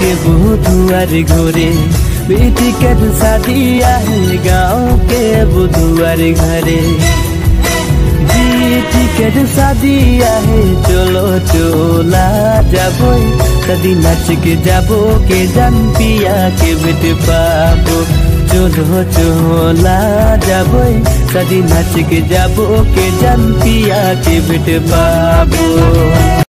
के बुधवार घरे बेटी के शादी है गाँव के बुधवार घरे बेटी के शादी है चलो चोला जाबो कदी नाच के जाबो के जान पिया के बेट पाबो चलो चोला जाबो कदी नाच के जाबो के जान पिया के बेट पाबो।